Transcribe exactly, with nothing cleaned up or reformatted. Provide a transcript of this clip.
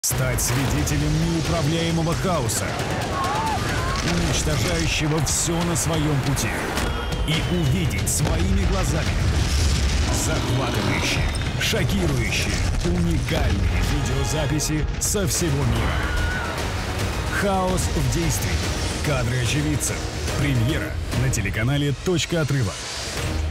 Стать свидетелем неуправляемого хаоса, уничтожающего все на своем пути, и увидеть своими глазами захватывающие, шокирующие, уникальные видеозаписи со всего мира. Хаос в действии. Кадры очевидцев. Премьера на телеканале «Точка отрыва».